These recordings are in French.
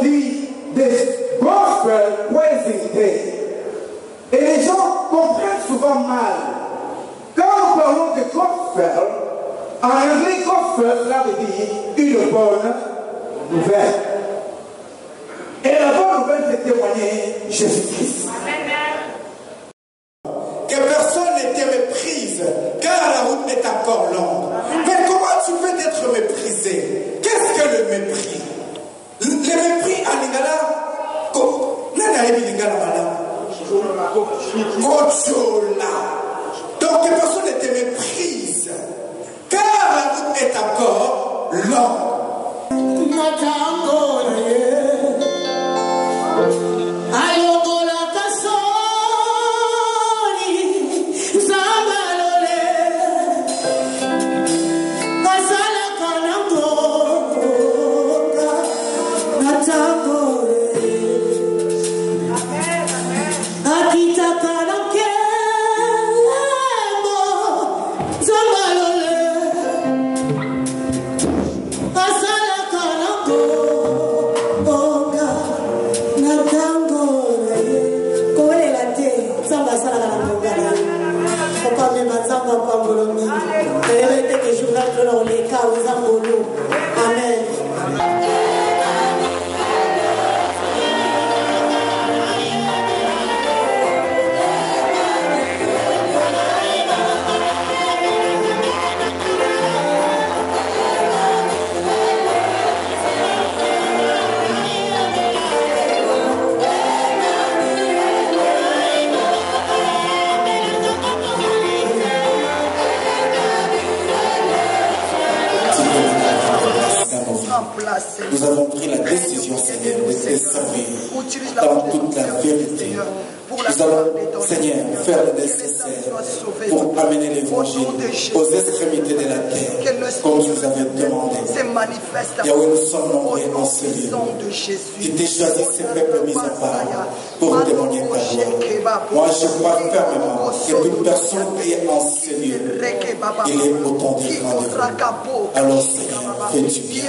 on dit des gospel praising day. Et les gens comprennent souvent mal. Quand nous parlons de gospel, en anglais, gospel, cela veut dire une bonne nouvelle. Et la bonne nouvelle, c'est témoigner Jésus-Christ. Que personne ne te méprise, car la route est encore longue. Mais comment tu peux être méprisé? Qu'est-ce que le mépris? Le mépris à Lingala, donc que personne ne te méprise, car la route est encore longue. Amen. Nous avons pris la décision, Seigneur, de te servir dans toute la vérité. Nous allons, Seigneur, faire le nécessaire pour amener l'évangile aux extrémités de la terre, comme tu nous avais demandé. Yahweh, nous sommes nombreux en ce lieu. Tu t'es choisi ces peuples mis à part pour témoigner ta gloire. Moi, je crois fermement que toute personne qui est en ce lieu, il est autant de grandeur. Alors, Seigneur, fais du bien.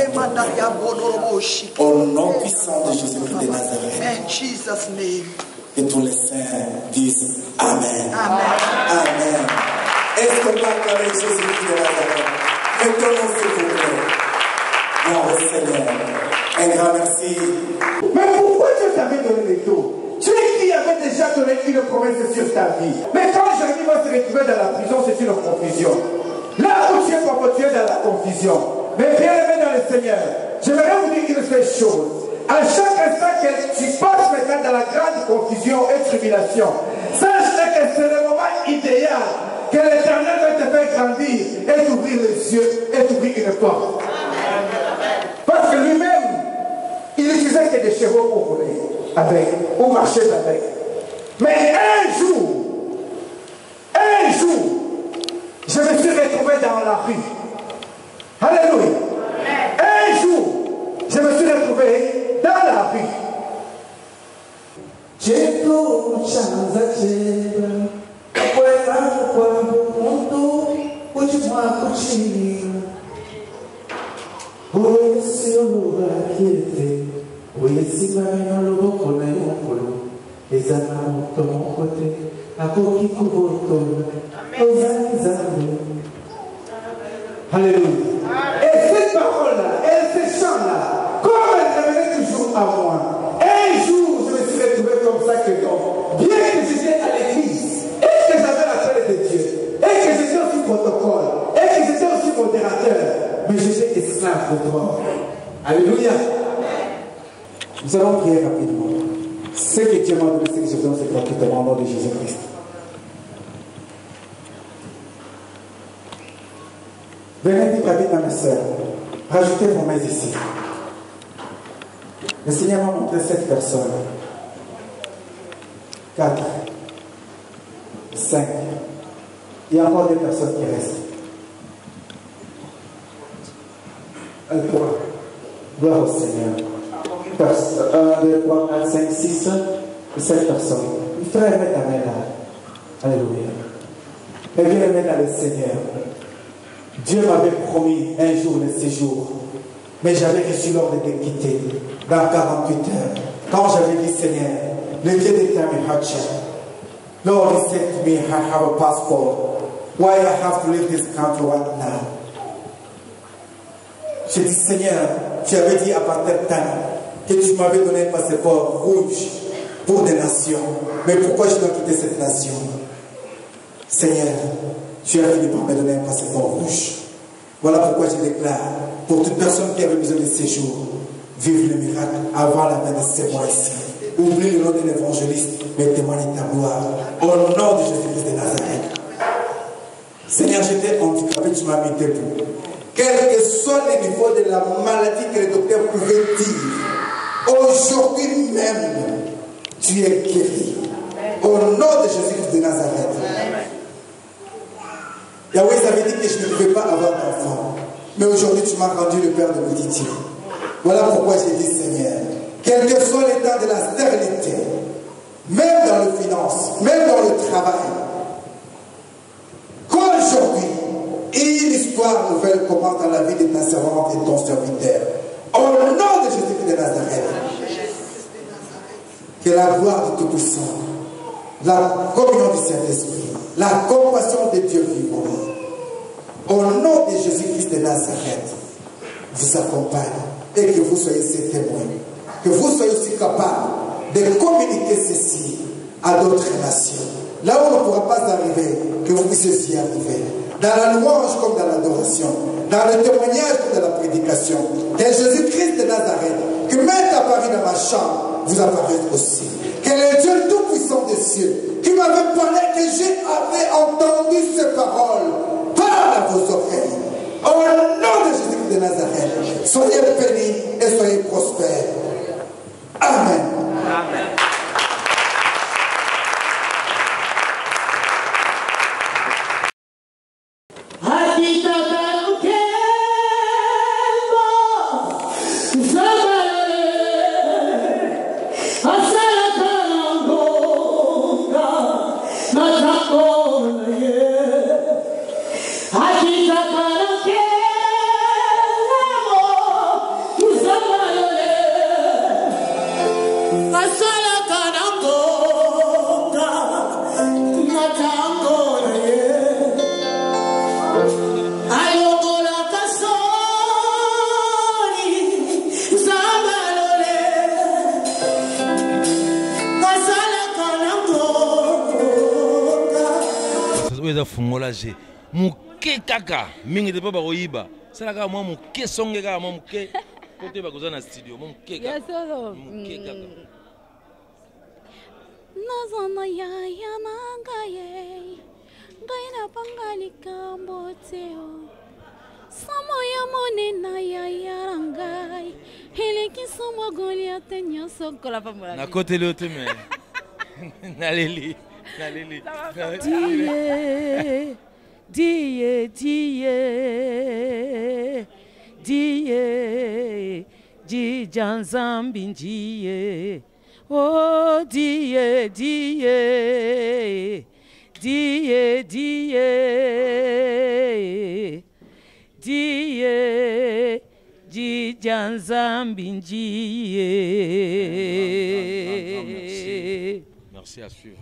Au nom puissant de Jésus-Christ de Nazareth. Que tous les saints disent Amen. Amen. Est-ce que vous acclamez Jésus-Christ de Nazareth? Mettons-nous s'il vous plaît. Gloire au Seigneur. Un grand merci. Mais pourquoi Dieu t'avait donné les taux? Dieu qui avait déjà donné une promesse sur ta vie. Mais quand Jérémie va se retrouver dans la prison, c'est une confusion. Là où tu es, papa, tu es dans la confusion. Mais bien aimé dans le Seigneur, j'aimerais vous dire une seule chose. À chaque instant que tu passes maintenant dans la grande confusion et tribulation, sache que c'est le moment idéal que l'Éternel va te faire grandir et t'ouvrir les yeux et t'ouvrir une porte. Parce que lui-même, il n'utilisait que des chevaux pour rouler avec, ou marcher avec. Mais un jour, je me suis retrouvé dans la rue. Alléluia. Un jour, je me suis retrouvé dans la rue. Alléluia. Et cette parole-là, ce chant-là, comme elle revenait toujours à moi, un jour, je me suis retrouvé comme ça que donc, bien que j'étais à l'église, et que j'avais la paix de Dieu, et que j'étais aussi protocole, et que j'étais aussi modérateur, mais j'étais esclave de toi. Alléluia. Nous allons prier rapidement. Ce que Dieu m'a donné, ce que je donne, c'est gratuitement au nom de Jésus-Christ. Venez dire à mes soeurs, rajoutez vos mains ici. Le Seigneur m'a montré 7 personnes. 4, 5. Il y a encore des personnes qui restent. 3. Gloire au Seigneur. 1, 2, 3, 4, 5, 6, 7 personnes. Frère, mets ta main là. Alléluia. Et viens le mettre dans le Seigneur. Dieu m'avait promis un jour le séjour, mais j'avais reçu l'ordre de quitter. dans 48 heures. Quand j'avais dit, Seigneur, le Dieu de time in hardship, Lord, he said to me, I have a passport. Why I have to leave this country right now? J'ai dit, Seigneur, tu avais dit à partir de temps que tu m'avais donné un passeport rouge pour des nations. Mais pourquoi je dois quitter cette nation? Seigneur, tu as fini par me donner un passeport rouge. Voilà pourquoi je déclare, pour toute personne qui avait besoin de séjour, vive le miracle avant la fin de ces mois ici. Oublie le nom de l'évangéliste, mais témoigne ta gloire. Au nom de Jésus-Christ de Nazareth. Seigneur, j'étais handicapé, tu m'as mis debout. Quel que soit le niveau de la maladie que les docteurs pouvaient dire, aujourd'hui même, tu es guéri. Au nom de Jésus-Christ de Nazareth. Yahweh avait dit que je ne pouvais pas avoir d'enfant. Mais aujourd'hui, tu m'as rendu le Père de Béditier. Voilà pourquoi j'ai dit, Seigneur, quel que soit l'état de la stérilité, même dans les finances, même dans le travail, qu'aujourd'hui, une histoire nouvelle commence dans la vie de ta servante et de ton serviteur. Au nom de Jésus-Christ de Nazareth, que la gloire du Tout-Puissant, la communion du Saint-Esprit, la compassion de Dieu vivant, au nom de Jésus-Christ de Nazareth, vous accompagne et que vous soyez ses témoins. Que vous soyez aussi capables de communiquer ceci à d'autres nations. Là où on ne pourra pas arriver, que vous puissiez y arriver. Dans la louange comme dans l'adoration, dans le témoignage comme dans la prédication. Que Jésus-Christ de Nazareth, que même apparu dans ma chambre, vous apparaît aussi. Que le Dieu Tout-Puissant des cieux, qui m'avait parlé, que j'avais entendu ces paroles, parle à vos oreilles. Au nom de Jésus-Christ de Nazareth, soyez bénis et soyez prospères. Amen. Amen. Fungolaje muke kaka mingi depa bakoyiba salaka mwa muke songe kaka mwa muke kote bakoza na studio mwa muke kaka muke kaka nazana ya nangaye ngaina pangali kamboteo samo ya monena ya yarangai heleki somo goliate nyoso kola pamula na kote lote me naleli Die Jijanzambi ndiye oh die Jijanzambi ndiye. Merci à suivre.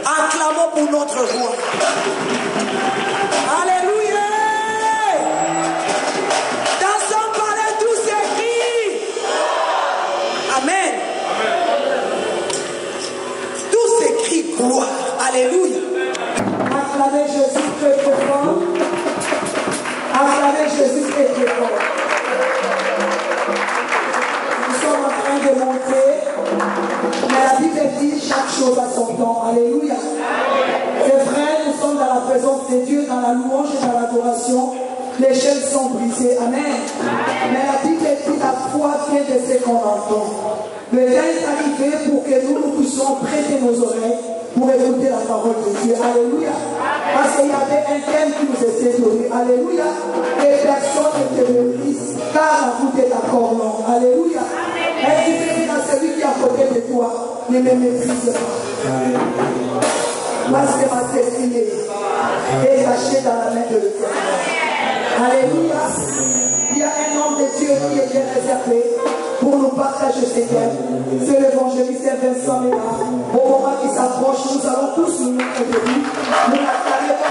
Acclamons pour notre roi. Alléluia. Dans son palais, tout s'écrit. Amen. Tout s'écrit gloire. Alléluia. Acclamez Jésus très très fort. Acclamez Jésus très très fort. Nous sommes en train de monter, mais la Bible dit chaque chose à son temps. Alléluia. C'est vrai, nous sommes dans la présence de Dieu, dans la louange et dans l'adoration. Les chaînes sont brisées. Amen. Mais la Bible dit la foi vient de ce qu'on entend. Le temps est arrivé pour que nous puissions prêter nos oreilles pour écouter la parole de Dieu. Alléluia. Parce qu'il y avait un thème qui nous était donné. Alléluia. Et personne ne te méprise, car la route est d'accord, non. Alléluia. Et tu peux dire à celui qui est à côté de toi, ne me méprise pas. Parce que ma destinée est cachée dans la main de l'Éternel. Alléluia. Il y a un homme de Dieu qui est bien réservé pour nous partager ces thèmes. C'est l'évangéliste Vincent Ménard. Au moment qui s'approche, nous allons tous nous mettre debout. Nous l'acclamer par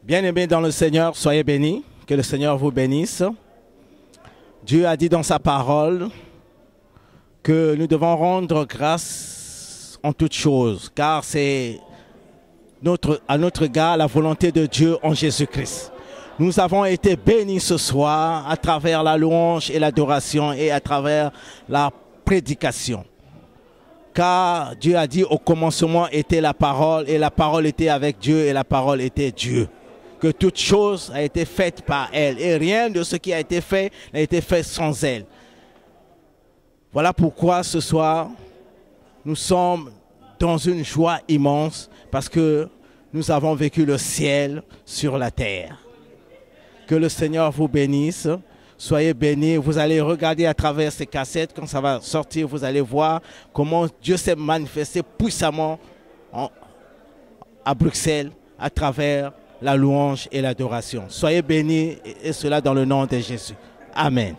Bien-aimés dans le Seigneur, soyez bénis. Que le Seigneur vous bénisse. Dieu a dit dans sa parole que nous devons rendre grâce en toutes choses, car c'est à notre égard la volonté de Dieu en Jésus-Christ. Nous avons été bénis ce soir à travers la louange et l'adoration et à travers la prédication. Car Dieu a dit au commencement était la parole et la parole était avec Dieu et la parole était Dieu. Que toute chose a été faite par elle et rien de ce qui a été fait n'a été fait sans elle. Voilà pourquoi ce soir, nous sommes dans une joie immense parce que nous avons vécu le ciel sur la terre. Que le Seigneur vous bénisse. Soyez bénis. Vous allez regarder à travers ces cassettes. Quand ça va sortir, vous allez voir comment Dieu s'est manifesté puissamment à Bruxelles à travers la louange et l'adoration. Soyez bénis et cela dans le nom de Jésus. Amen.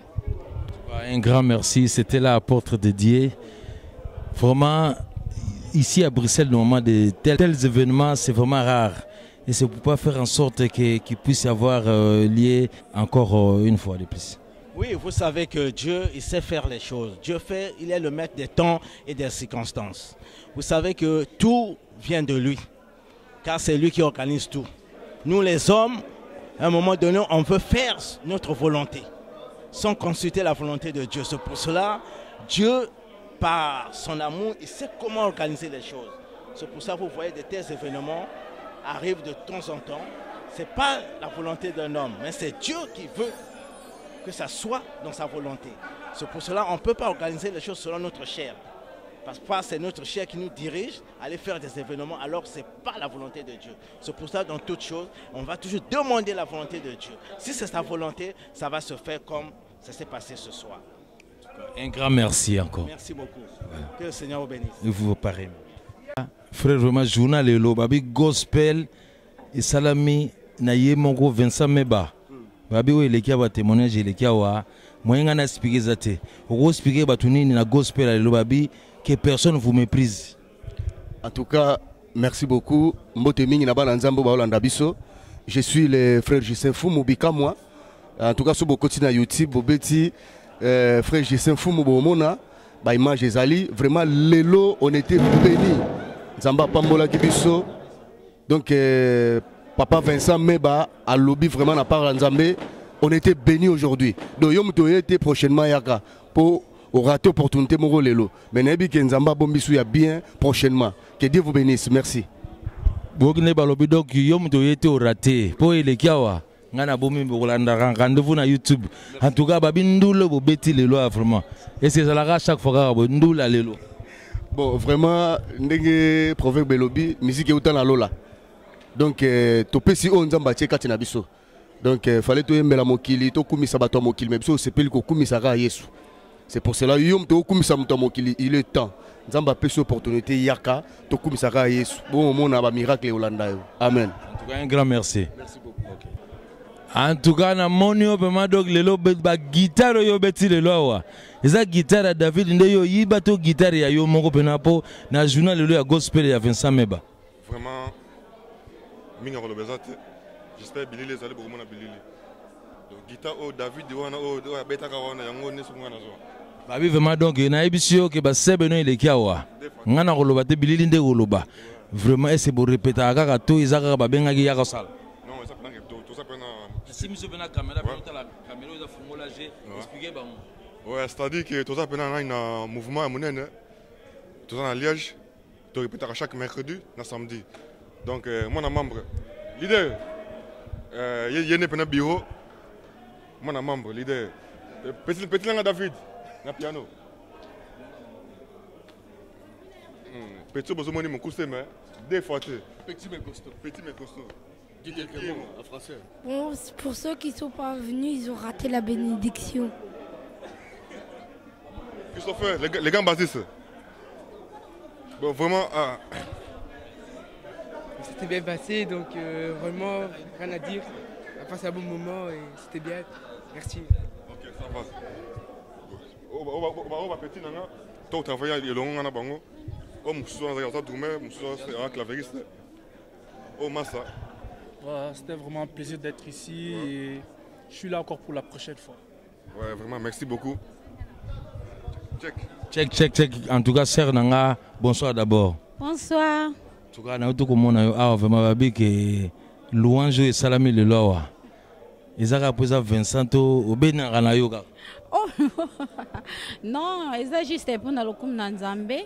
Un grand merci. C'était l'apôtre dédié. Vraiment, ici à Bruxelles, normalement, de tels événements, c'est vraiment rare. Et c'est pour pas faire en sorte qu'il puisse y avoir lié encore une fois de plus. Oui, vous savez que Dieu, il sait faire les choses. Dieu fait, il est le maître des temps et des circonstances. Vous savez que tout vient de lui, car c'est lui qui organise tout. Nous les hommes, à un moment donné, on veut faire notre volonté, sans consulter la volonté de Dieu. C'est pour cela, Dieu, par son amour, il sait comment organiser les choses. C'est pour ça que vous voyez de tels événements arrivent de temps en temps. Ce n'est pas la volonté d'un homme, mais c'est Dieu qui veut que ça soit dans sa volonté. C'est pour cela qu'on ne peut pas organiser les choses selon notre chair. Parce que c'est notre chair qui nous dirige à aller faire des événements alors que ce n'est pas la volonté de Dieu. C'est pour ça que dans toutes choses, on va toujours demander la volonté de Dieu. Si c'est sa volonté, ça va se faire comme ça s'est passé ce soir. Un grand merci encore. Merci beaucoup. Voilà. Que le Seigneur vous bénisse. Et vous pareil. Frère, vraiment, journal et lo, babi gospel et salami na ye mongo Vincent Meba. Babi we lekia ba témoignage lekia wa moyenga na expliquer zate. Oko expliquer batuni na gospel et lo babi que personne vous méprise. En tout cas, merci beaucoup. Mbote mingi na bana nzambo ba olanda biso. Je suis le frère Justin Fumu bika moi. En tout cas, sur beaucoup na YouTube, bobeti frère Justin Fumu bomona ba image ezali vraiment lelo on était bénis. Zamba Pambola Kibiso. Donc, Papa Vincent Meba a lobby vraiment à part Nzambé. On était bénis aujourd'hui. Donc, Yom Toyete prochainement Yaka pour rater l'opportunité Moro Lelo. Mais Nebi Kenzamba Bombisu ya bien prochainement. Que Dieu vous bénisse. Merci. Bogne balobi donc Yom Toyete au raté. Pour les Kiawa. Ngana bomi bolanda rendez-vous na YouTube. En tout cas, babi ndoulo bo beti lelo vraiment. Et c'est ça la chaque fois que ndoulo lelo. Bon, vraiment, ndenge proverbe belobi, musique est autant la lola. Donc, topé si on zamba tcheka tinabiso. Donc, fallait to yembela mokili, to kumisa bato mokili, mais biso c'est peli ko kumisa ka Yesu. C'est pour cela yom to kumisa muto mokili, il est temps. Zamba peso opportunité yaka, to kumisa ka Yesu. Bon, on a ba miracle Holanda. Amen. En tout cas, un grand merci. Merci beaucoup. Okay. En tout cas, na monio bema dog lelo ba guitare yo beti lelo wa. Eza guitare David ndeyo yiba to guitare ya yo moko penapo na journal lelo ya gospel ya Vincent Meba. Vraiment minga ko bezate. J'espère Billy les aller pour mon Billy. Donc guitare o David wana o beta ka wana yango ne sunga na zo. Babi vraiment donc na ebisio ke ba sebe no ile kiawa. Ngana ko loba te Billy nde ko loba. Vraiment c'est pour répéter kaka to izaka ba benga ki yaka sala. Non, ça prend tout ça prend si monsieur la caméra la caméra il faut molage expliquer ba. Ouais, c'est-à-dire que tout ça pendant un mouvement à Mounene, tout ça à Liège, tu répètes à chaque mercredi, na samedi. Donc moi un membre, leader, il y a un bureau, moi un membre, leader, petit langue David, na piano. Petit besoin de mon coussin mais deux fois petit mais costaud. Dis quelques mots en français. Bon, pour ceux qui ne sont pas venus, ils ont raté la bénédiction. Christopher, les gars basistes. Bon, vraiment. C'était bien passé, donc vraiment, rien à dire. On a passé un bon moment et c'était bien. Merci. Ok, ça va. On va petit, toi, tu travailles le long, on a bango. Oh, mon soeur, on a tourné, mon soeur, c'est un clavériste. Oh, massa. C'était vraiment un plaisir d'être ici et je suis là encore pour la prochaine fois. Ouais, vraiment, merci beaucoup. Check. En tout cas, Sœur Nanga, bonsoir d'abord. Bonsoir. En tout cas, nous avons vraiment que louange et salami le loa. Ils ont posé Vincent au Bénin yoga. Oh non, c'est juste pour nous comme Nanzambe.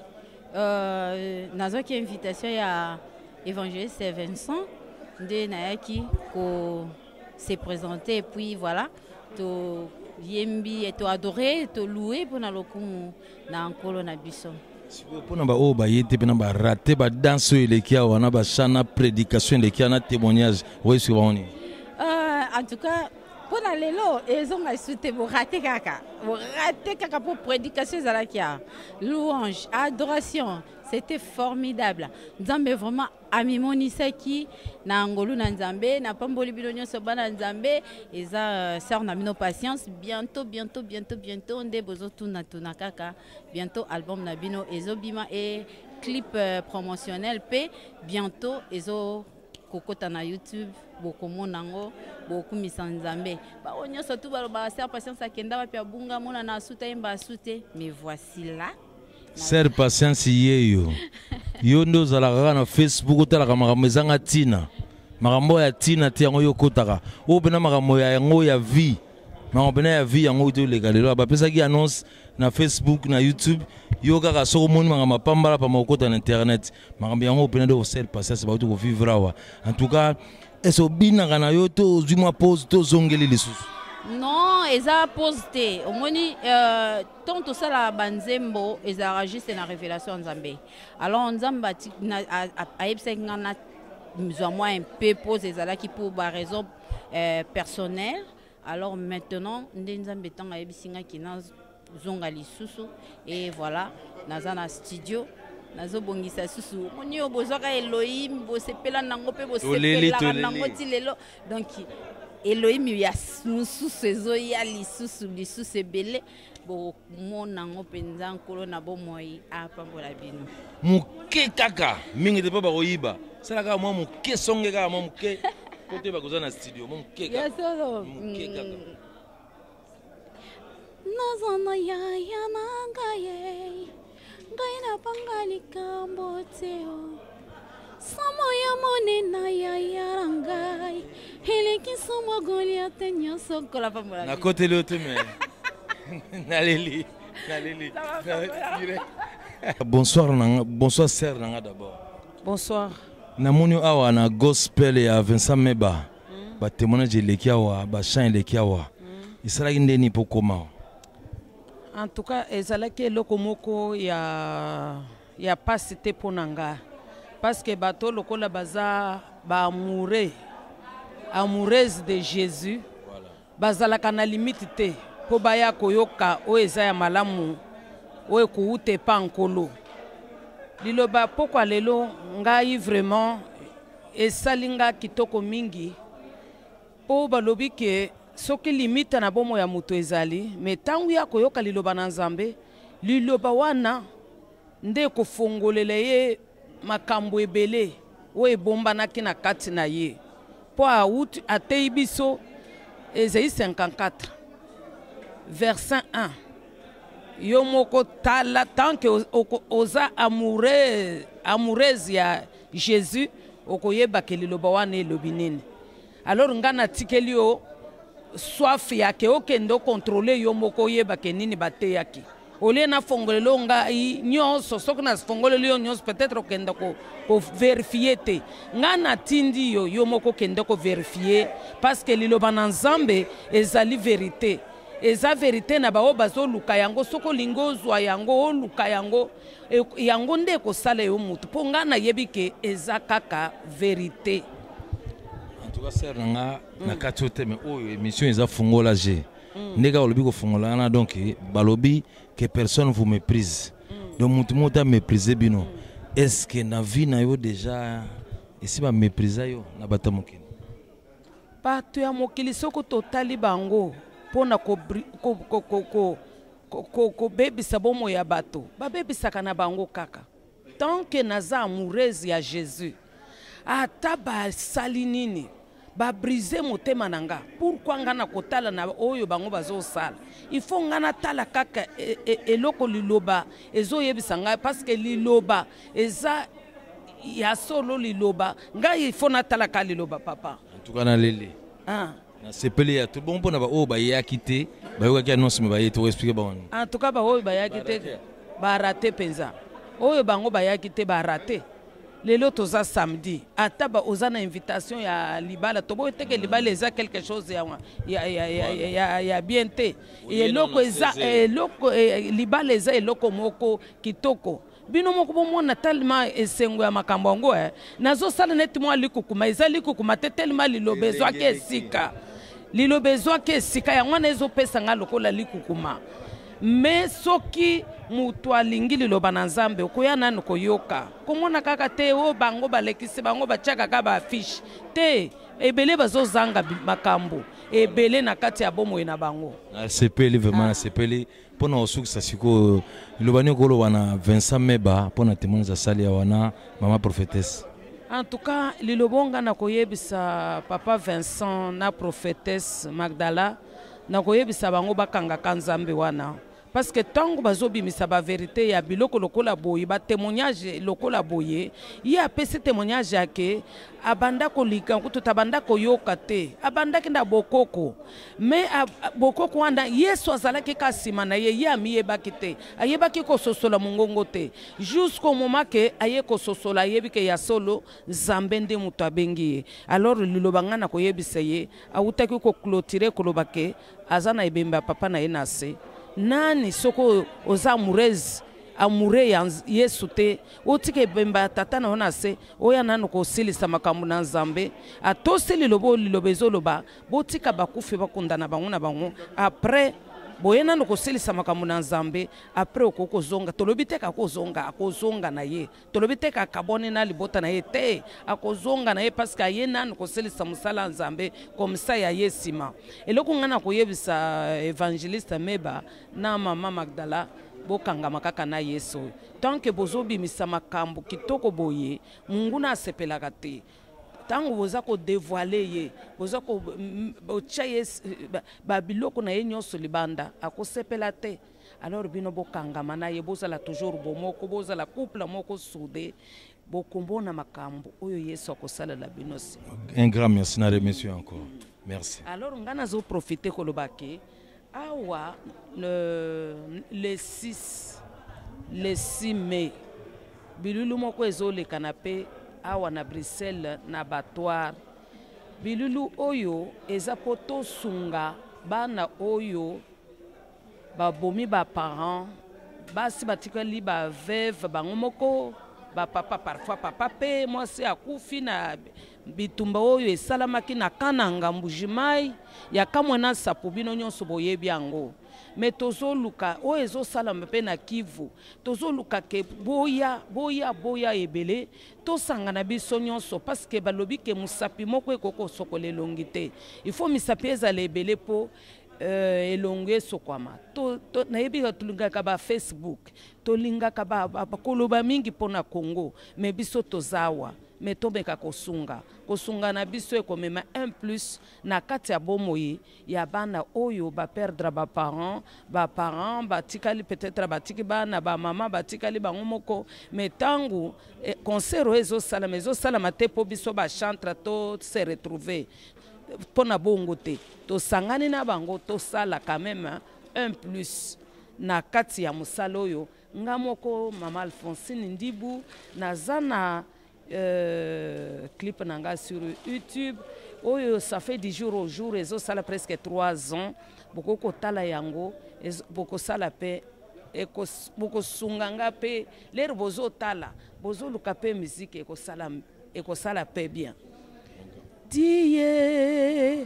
Nous avons une invitation à évangéliste Vincent de Nayaki pour se présenter et puis voilà, to yembi et to adorer, to louer pour nous comme na nkolo na biso. Pour nous ba ba yete pe na ba rater ba danse le kia wana ba chana prédication le kia na témoignage oui sur on. En tout cas pour aller là ils ont ajouté pour rater kaka pour prédication zalakia louange adoration. C'était formidable. Nzambe vraiment amimonisaki na ngolu na Nzambe na pamboli bilonyo soba na Nzambe eza sœur na mino patience bientôt nde bozo tuna kaka bientôt album na bino ezobima et clip promotionnel pe bientôt ezo kokota na YouTube bokomona ngo bokumisa Nzambe ba onyo surtout ba sœur patience akenda ba pia bunga mona na suta imba asute mais voici là. Sœur patience yeyo. Yo ndo zalaka na Facebook talaka makambo ezanga tina. Makambo ya tina ti yango yo kotaka. O bena makambo ya yango ya vie. Makambo bena ya vie yango to legalelo ba pesa ki annonce na Facebook na YouTube. Yo kaka soko moni makambo pambala pa makota na internet. Makambo yango bena de sœur patience ba to ko vivre wa. En tout cas, eso bina kana yo to zuma pose to zongeli lisusu. Non, ils ont posté. Au moins, tant tout ça la banzembo, ils ont enregistré la révélation Nzambe. Alors Nzambe a epsengana moi un peu posé ça là qui pour des raisons personnelles. Alors maintenant, Nzambe tang a ebisinga qui na zonga lisusu et voilà, naza na studio. Nazo bongisa susu. Moni obozoka Elohim, bo sepela nango pe bo sepela nango ti lelo. Donc Elohim ya mususu ezo ya lisusu ebele bo mona ngo penza nkolo na bo moi apambola bino muke kaka mingi de baba oyiba sala ka mwa muke songe ka mwa muke kote ba kozana studio muke kaka muke kaka nazana ya nangaye ngaina pangali kamboteo Samo ya monena ya yarangai Hele kisomo Goliath nyoso kola pambola na côté l'autre mais naleli bonsoir sœur nanga d'abord bonsoir namoni awa na gospel ya Vincent Meba ba témoignage lekia wa ba chant lekia wa isalaki ndeni pokoma en tout cas ezalaki eloko moko ya pasité ponanga. Parce que bateau lokola baza ba amoureuse de Jésus bazalaka na limite te po baya koyoka o eza ya malamu o ekuute pa nkolo liloba pokwa lelo ngai vraiment esalinga kitoko mingi po balobi ke soki limite na bomo ya muto ezali mais tangu ya koyoka liloba na Nzambe liloba wana nde kofongolela ye makambo ebele o ebombanaki na kati na ye po atei biso Esaïe 54 verset 1 yo moko tala tant que oza amoureuse ya Jésus okoyeba ke liloba wana elobi nini alors nga natikeli yo soif yake okende contrôler yo moko oyeba ke nini bateyaki Olé na fongolelo ngai nyonso soki na fongolelo yo nyonso peut-être okenda ko vérifier te nga na tindi yo moko kende ko vérifier parce que liloba na Nzambe ezali vérité eza vérité na bao bazoluka yango soko lingo zwa yango oluka yango yango nde ko sala yo mutu po nga na yebi ke eza kaka vérité. En tout cas sœur nga na katote mais oyo émission eza fongola je ndeka olobi ko fongola na donc balobi que personne vous méprise. Donc tout le monde a méprisé bino. Est-ce que na vie na yo déjà ici ba mépriser yo na bata mokili? Bato ya mokili soko totali bango pona ko bebisa bomo ya bato. Ba bebisaka na bango kaka. Tant que naza amoureuse ya Jésus. Ata ba sali nini ba briser motema nanga. Pourquoi ngana kotala na oyo bango bazo sala? Il faut ngana tala kaka eloko liloba ezo yebisanga parce que liloba eza ya solo liloba ngai il faut na tala ka liloba papa. En tout cas na lele. Ah. Na sepeli ya tout bon pona ba o ba yakite ba yoka ki annonce me ba yeto expliquer ba. En tout cas ba oyo ba yakite ba raté penza. Oyo bango ba yakite ba raté. Lelo toza samedi ataba ozana invitation ya libala tobo teke libala eza quelque chose ya bien te eloko eza eloko libala eza eloko moko kitoko bino moko bomona tellement esengo ya makambo yango nazo sala neti mwa likukuma eza likukuma te tellement lilobezwa ke esika lilobezwa ke esika yango na ezopesa nga lokola likukuma mais soki mutu alingi liloba na Nzambe okoya nanu koyoka komona kaka te o bango balekisi bango batiaka ka ba affiche te ebele bazozanga makambo ebele na kati ya bomoi na bango na sepeli vraiment na sepeli pona osukisa siko liloba ni koloba na Vincent Meba pona témoignage za sali ya wana mama prophétesse. En tout cas lilobonga na koyebisa papa Vincent na prophétesse Magdala na koyebisa bango bakanga ka Nzambe wana. Parce que tant que bazobimisa ba vérité ya biloko lokola boye ba témoignage lokola boye il y a pe ce témoignage yake abanda ko lika ko tutabanda ko yoka te abanda kinda bokoko mais bokoko wanda Yesu azalaki kasima na ye ami yebaki te ayebaki ko sosola mongongo te jusqu'au moment que aye ko sosola yebike ya solo Nzambe nde mutu abengi alors lilobanga na ko yebisa ye awutaki ko clôturer ko lobake azana ebemba papa na ye na se nani soko oza amoureux ya Yesu te otike bemba tata na ona se oya nanu ko silisa makambo na Nzambe atoseli lobo lilobezo loba botika bakufi bakundana bango na bango après boyena no ko silisa makambo na Nzambe après okoko zonga tolobi te ka akozonga na ye tolobi te ka kabone na libota na ye te akozonga na ye parce que ye nanu ko silisa musala Nzambe comme ça ya yesima eloko ngana ko yebisa évangéliste Meba na mama Magdala bokanga makaka na Yesu tant que bozobi misama makambo kitoko boye Mungu na sepelaka te tango boza ko dévoiler ye boza ko bochaye babiloko na ye nyonso libanda akosepela te alors bino bokanga mana ye bozala toujours bomoko bozala couple moko soudé bokombona makambo oyo Yesu akosala la binosi. Un grand merci na remercie encore. Merci. Alors ngana zo profiter ko lobake awa le 6 mai bilulu moko ezole canapé awa na Bruxelles na battoir bilulu oyo eza poto sunga bana oyo babomi ba parents basi batikali ba veuve bango moko ba papa parfois papa pe moi c'est akufi na bitumba oyo esalamaki na kananga mbujimai ya kamwana sapo bino nyonso boyebi yango mais tozoluka oyo ezosalama mpe na Kivu tozoluka ke boya ebele tosanga na biso nyonso parce que balobi ke musapi moko ekoko sokola elongi te il faut misapi ezala ebele po elongi esokwama nayebi tolingaka ba Facebook tolingaka bakoloba mingi mpona Congo mais biso tozawa mais tobeka kosunga na biso ekomema 1+ na kati ya bomoi ya bana oyo ba perdre ba parents batikali peut-être batiki bana ba mama batikali bango moko mais tangu concert ezosalama te po biso ba chantre to se retrouver pona bongo te tosangani na bango tosala quand même 1+ na kati ya musala oyo nga moko mama Alphonsine Ndibu nazana clip nanga sur YouTube oyo ça fait 10 jours au jour ezo sala presque 3 ans boko tala yango boko sala pe boko sunganga pe lero bozo tala bozo luka pe musique eko sala pe bien die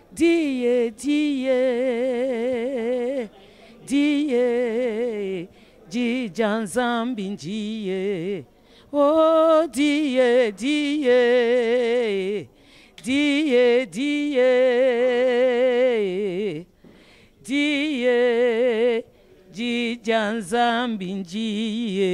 Janzambi ndiye oh die Janzambi ndiye.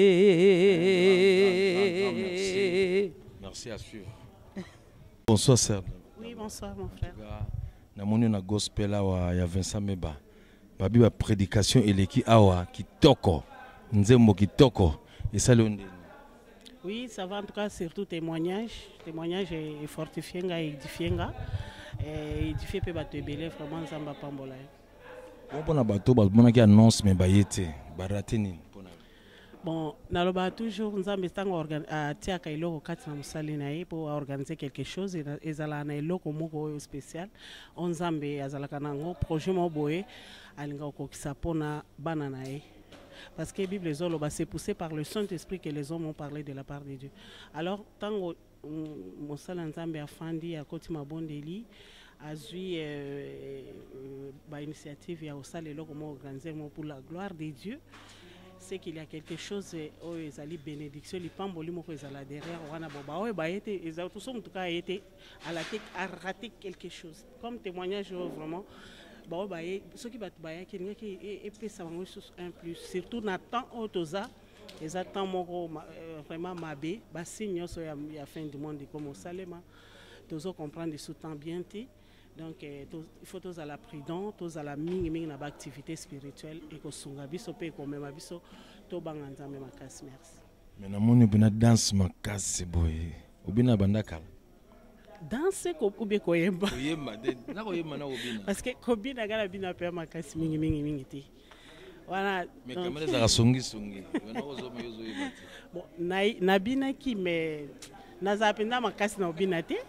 Merci à suivre. Bonsoir Serge. Oui, bonsoir mon frère. Namoni na gospel awa ya Vincent Meba. Babi ba prédication eleki awa kitoko. Nzembo kitoko. Et ça le Oui, ça va en tout cas surtout témoignage. Témoignage est fortifié, édifié. Et édifié peut battre belé vraiment Zamba Pambola. Bon na bato ba mona ki annonce me bayete. Barate nini? Bon, naloba toujours nzambe tango tiaka iloko kati na musali na ye pour organiser quelque chose ezala na iloko moko spécial nzambe azalaka nango projet mo boye alinga okokisa pona bana na ye parce que Bible ezoloba c'est poussé par le Saint-Esprit que les hommes ont parlé de la part de Dieu. Alors tango musala nzambe afandi akoti mabondeli azui ba initiative ya osala iloko mo organiser mo pour la gloire de Dieu. C'est qu'il y a quelque chose où ils allaient bénédiction, les pamboli moko ils allaient derrière, wana boba, ouais bah été, ils ont tous en tout cas été à la tête à rater quelque chose. Comme témoignage vraiment, bah ouais ceux qui battent bah quelqu'un qui est fait ça un plus, surtout Nathan Otoza, ils attendent moko vraiment mabé, bah signe so ya fin du monde comme au Salema, tous comprendre sous temps bien té. Donc il faut tous à la prudence, tous à la mingi na activité spirituelle et que sunga biso pe ko mema biso to banganza mema kasi merci. Mais na moni bina danse makasi boy. Obina bandakala. Danse ko ube ko yemba. Ko yemba na ko yemba na obina. Parce que ko bina gala bina pe makasi mingi ti. Voilà. Mais kamera za songi. Wana ozo mezo yeba. Bon na bina ki me na zapenda makasi na obina te.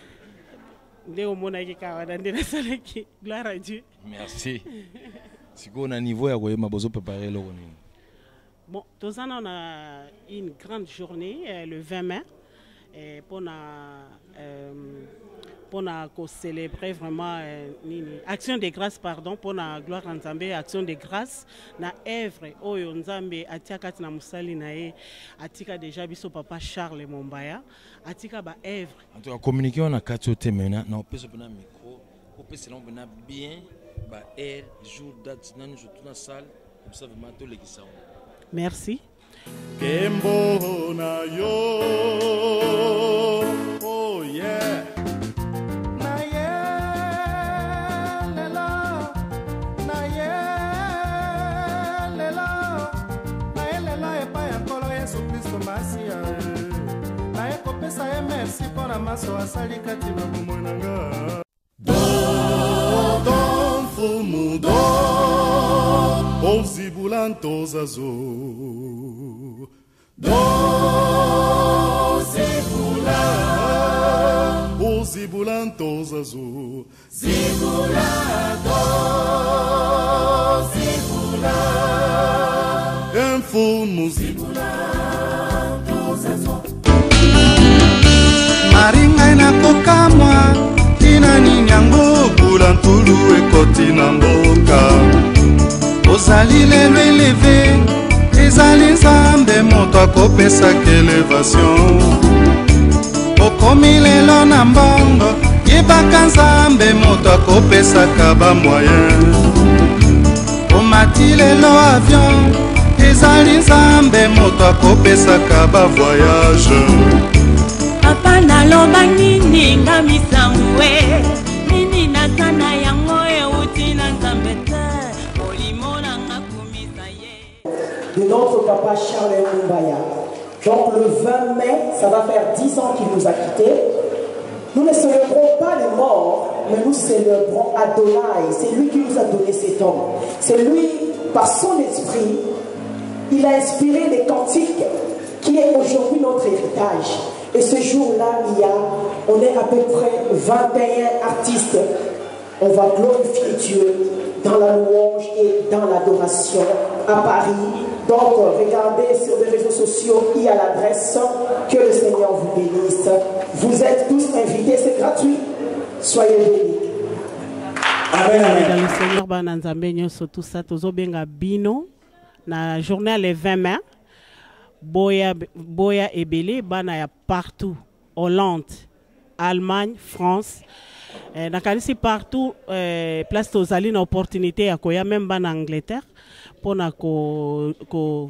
Gloire à Dieu. Merci. Si on a un niveau, il faut préparer le rôle. Bon, tous on a une grande journée le 20 mai pour célébrer vraiment action de grâce pour la gloire en Zambé, action de grâce na œuvre oyo Nzambe atika na musali na e atika déjà biso papa Charles Mombaya atika ba œuvre. En tout cas communiquer on a quatre temena na opesa na micro opesa na bena bien ba heure jour date na nous tout na salle comme ça vraiment tout l'équipe. Merci. Kembo na yo. Oh yeah. Merci pour la masse à Salikati Babumonanga. Don Fumudo, Ozibulantos Azul. Don Zibula, Ozibulantos Azul. Zibulado, Zibula, Enfumos Zibulantos Azul. Maringa na kokamwa tina ninyango bulantulu ekoti na mboka ozali lelo eleve ezali nzambe moto akopesaka elevation okomi lelo na mbongo yebaka nzambe moto akopesaka bamoyen omati lelo avion ezali nzambe moto akopesaka bavoyage Papa naloba nini nga misamwe nini natana yango euti na nzambe te molimo nanga kumisa ye. De notre papa Charles Mombaya. Donc le 20 mai, ça va faire 10 ans qu'il nous a quittés. Nous ne célébrons pas les morts, mais nous célébrons Adonai. C'est lui qui nous a donné cet homme. C'est lui, par son esprit, il a inspiré les cantiques qui est aujourd'hui notre héritage. Et ce jour-là, on est à peu près 21 artistes. On va glorifier Dieu dans la louange et dans l'adoration à Paris. Donc, regardez sur les réseaux sociaux, il y a l'adresse. Que le Seigneur vous bénisse. Vous êtes tous invités, c'est gratuit. Soyez bénis. Amen, amen. Le Seigneur Bananzambe, surtout ça, tous benga bino. Na journée le 20 mai. Boya ebele bana ya partout Hollande, Allemagne, France nakalisi partout place tozali na opportunité ya koya même bana Angleterre pona ko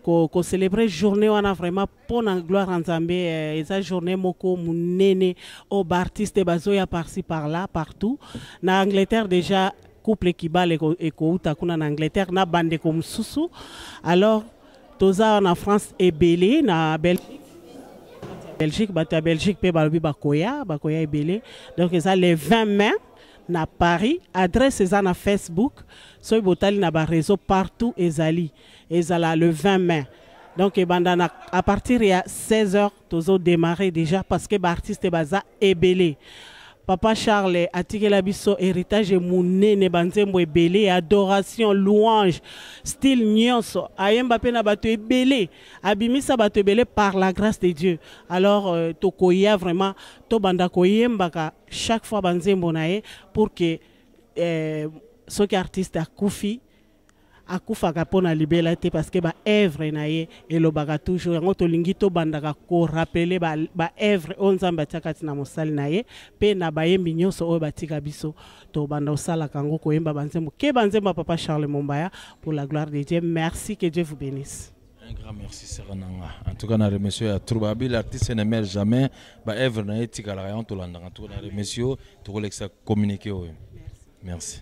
ko célébrer journée on a vraiment pour la gloire en Zambie et sa journée moko munene au artiste bazoya par-ci par-là partout na Angleterre déjà couple qui bat et ko utakuna na Angleterre na bande comme susu alors toza en France et belé na Belgique bata Belgique pe balobi bakoya et belé donc ça les 20 mai na Paris adresse ça na Facebook so botali na ba réseau partout ezali le 20 mai donc bandana à partir de 16h tozo démarrer déjà parce que l'artiste baza ebelé Papa Charles atikela biso héritage munene banzembo ebelé adoration louange style nyonso ayemba pe na bato ebelé abimisa bato ebelé par la grâce de Dieu alors tokoya vraiment to banda koyemba chaque fois banzembo nae pour que ceux qui artiste akufi akufaka pona libela te parce que ba œuvre nae elobaka toujours yango tolingi to bandaka ko rappeler ba œuvre onzamba takati na mosali nae pe na bayembi nyonso oyo batika biso to banda osala kango koyemba banzembo ke banzembo Papa Charles Mombaya pour la gloire de Dieu. Merci, que Dieu vous bénisse. Un grand merci Serananga. En tout cas na remercie à Troubabi l'artiste ne meurt jamais ba œuvre nae tikala ya to landa. En tout cas na remercie to kolexa communiquer. Merci.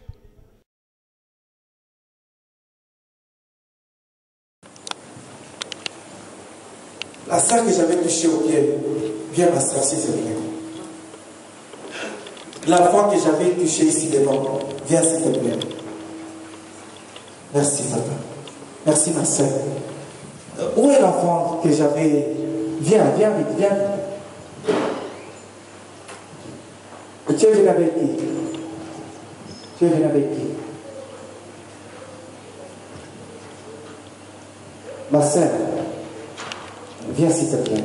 La sœur que j'avais touchée au pied, viens m'asseoir s'il te plaît. L'enfant que j'avais touché ici devant, viens s'il te plaît. Merci papa. Merci ma sœur. Où est l'enfant que j'avais? Viens, viens vite, viens. Tu es venu avec qui? Tu es venu avec qui? Ma sœur. Viens s'il te plaît.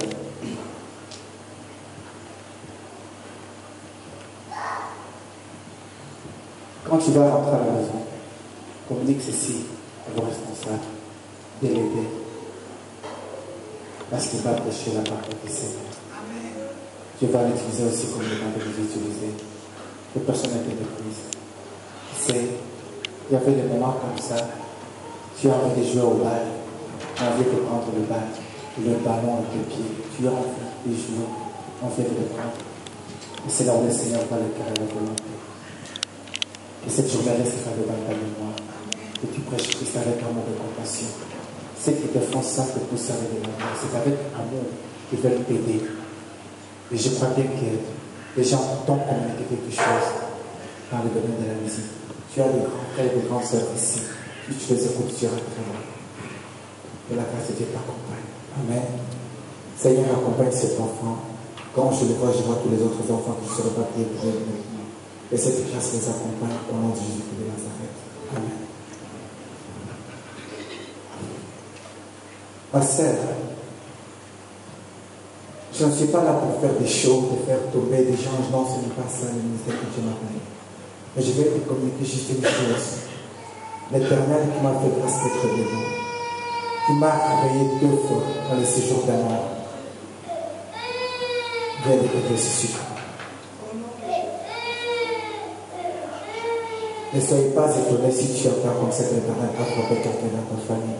Quand tu vas rentrer à la maison, communique ceci à vos responsables de l'aider. Parce qu'il va prêcher la parole du Seigneur. Tu vas l'utiliser aussi comme il avait déjà utilisé. Que personne n'ait été prise. Tu sais, il y avait des moments comme ça. Tu as envie de jouer au bal. Tu as envie de prendre le bal. Le ballon avec les pieds, tu as envie de jouer, envie de le prendre. Et c'est là où le Seigneur va le cœur et la volonté. Et cette journée-là, c'est pas de la mémoire. Que tu prêches Christ avec amour et compassion. Ceux qui te font ça te poussent avec de l'amour. C'est avec amour qu'ils veulent t'aider. Et je crois bien que les gens t'ont communiqué quelque chose dans le domaine de la musique. Tu as des grands frères et des grandes sœurs ici. Si tu les écoutes, tu iras très loin. Que la grâce de Dieu t'accompagne. Amen. Seigneur, accompagne cet enfant. Quand je le vois tous les autres enfants qui seront pas priés pour eux. Et cette grâce les accompagne au nom de Jésus de Nazareth. Amen. Ma sœur, je ne suis pas là pour faire des choses, de faire tomber des gens. Non, ce n'est pas ça le ministère que Dieu m'a donné. Mais je vais te communiquer juste une chose. L'Éternel qui m'a fait grâce d'être devant, qui m'a créé 2 fois dans le séjour d'un an, vient de te ressusciter. Ne soyez pas étonnés si tu entends comme cet Éternel attraper quelqu'un dans ta famille.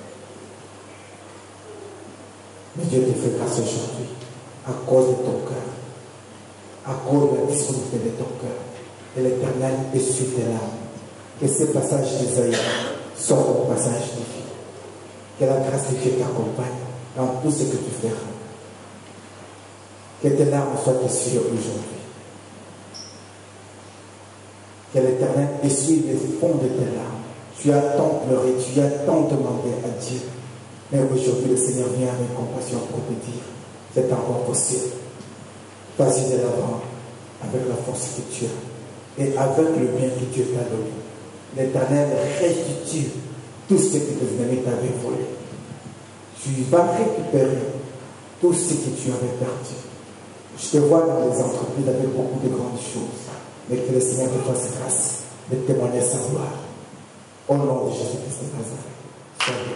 Mais Dieu te fait grâce aujourd'hui à cause de ton cœur, à cause de la disponibilité de ton cœur. Et l'Éternel essuie tes larmes. Que ce passage d'Isaïe soit ton passage de vie. Que la grâce de Dieu t'accompagne dans tout ce que tu feras. Que tes larmes soient essuiées aujourd'hui. Que l'Éternel essuie les fonds de tes larmes. Tu as tant pleuré, tu as tant demandé à Dieu. Mais aujourd'hui, le Seigneur vient avec compassion pour te dire, c'est encore possible. Vas-y de l'avant avec la force que tu as et avec le bien que Dieu t'a donné. L'Éternel restitue tout ce que tes ennemis t'avaient volé. Tu vas récupérer tout ce que tu avais perdu. Je te vois dans les entreprises avec beaucoup de grandes choses. Mais que le Seigneur te fasse grâce de témoigner sa gloire. Au nom de Jésus-Christ de Nazareth. Salut.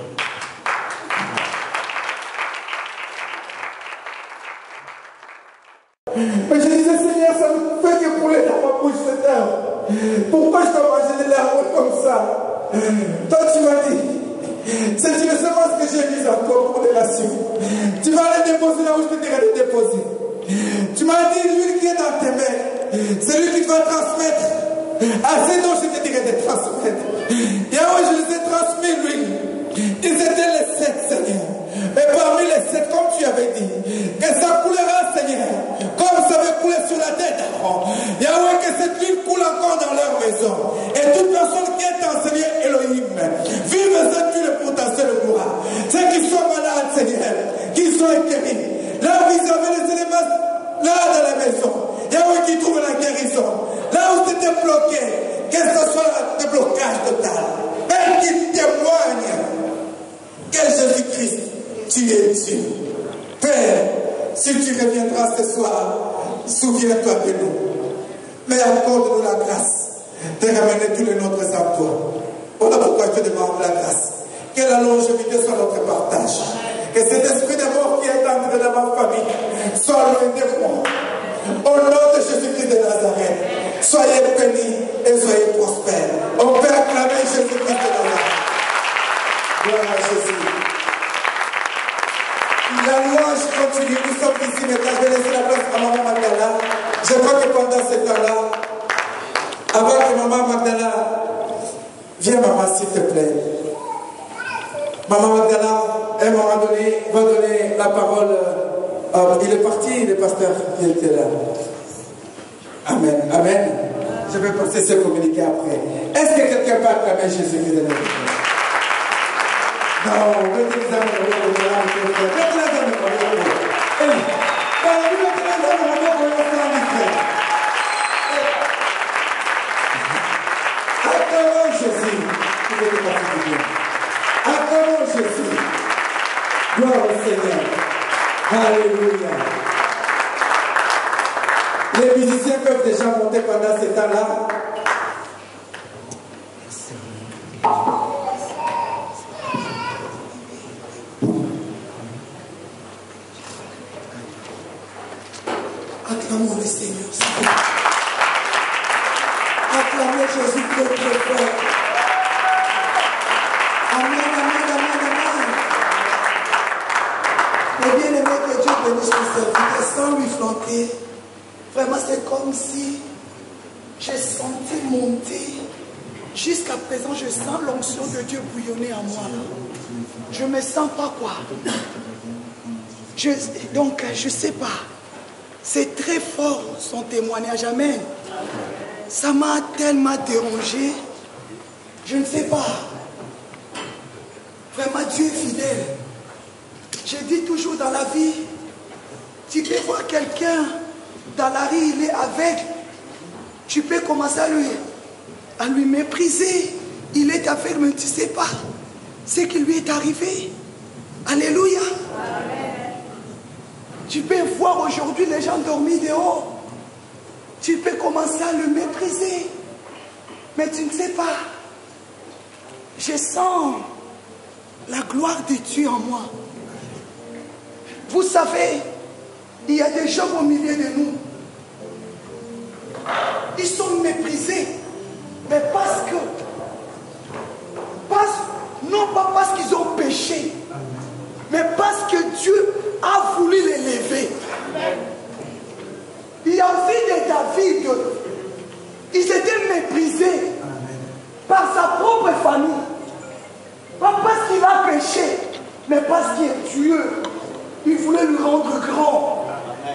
Mais je disais, Seigneur, ça ne fait que couler dans ma bouche cette heure. Pourquoi je dois manger des larmes comme ça? Toi, tu m'as dit, C'est une semence que j'ai mise encore pour des nations. Tu vas les déposer là où je te dirai de déposer. Tu m'as dit, l'huile qui est dans tes mains, c'est lui qui va transmettre à ces dont je te dirai de transmettre. Yahweh, je les ai transmis l'huile. Ils étaient les 7, Seigneur. Et parmi les 7, comme tu avais dit, que ça coulera, Seigneur, comme ça avait coulé sur la tête d'Aaron. Yahweh, que cette huile coule encore dans leur maison. Et toute personne qui est enseignée Elohim, vive cette huile pour ta seule gloire. Ceux qui sont malades, Seigneur, qui sont guéris, là où ils avaient les éléments, là dans la maison, Yahweh qui trouve la guérison. Là où c'était bloqué, que ce soit un blocage total. Et qui témoigne que Jésus-Christ, tu es Dieu. Père, si tu reviendras ce soir, souviens-toi de nous. Mais accorde-nous la grâce de ramener tous les nôtres à toi. Voilà pourquoi je te demande la grâce. Que la longévité soit notre partage. Que cet esprit de mort qui est entré dans ma famille soit loin de moi. Au nom de Jésus-Christ de Nazareth, soyez bénis et soyez prospères. On peut acclamer Jésus-Christ de Nazareth. Gloire à Jésus. La louange continue. Nous sommes ici maintenant. Je vais laisser la place à Maman Magdala. Je crois que pendant ce temps-là, avant que Maman Magdala vienne, Maman, s'il te plaît. Maman Magdala, à un moment donné, va donner la parole. Il est parti, le pasteur qui était là. Amen. Amen. Je vais passer ce communiqué après. Est-ce que quelqu'un peut acclamer Jésus-Christ de Nazareth? Non, mettez les amis au milieu de la mettez les amis au milieu de la mettez les amis au milieu de la acclamons Jésus. Acclamons Jésus. Gloire au Seigneur. Alléluia. Les musiciens peuvent déjà monter pendant ce temps-là. Acclamons le Seigneur. Acclamez Jésus très très fort. Amen, amen, amen, amen. Mais bien aimé, que Dieu bénisse le serviteur sans lui flanquer. Vraiment, c'est comme si j'ai senti monter. Jusqu'à présent, je sens l'onction de Dieu bouillonner en moi. Je ne me sens pas quoi. Donc, je ne sais pas. C'est très fort son témoignage. Amen. Ça m'a tellement dérangé. Je ne sais pas. Vraiment, Dieu est fidèle. Je dis toujours dans la vie, tu peux voir quelqu'un dans la rue, il est aveugle. Tu peux commencer à lui mépriser. Il est aveugle, mais tu ne sais pas ce qui lui est arrivé. Alléluia. Amen. Tu peux voir aujourd'hui les gens dormir dehors. Tu peux commencer à le mépriser. Mais tu ne sais pas. Je sens la gloire de Dieu en moi. Vous savez, il y a des gens au milieu de nous. Ils sont méprisés. Mais non pas parce qu'ils ont péché, mais parce que Dieu a voulu les lever. Il y a aussi des David, ils étaient méprisés par sa propre famille. Pas parce qu'il a péché, mais parce qu'il est Dieu. Il voulait lui rendre grand.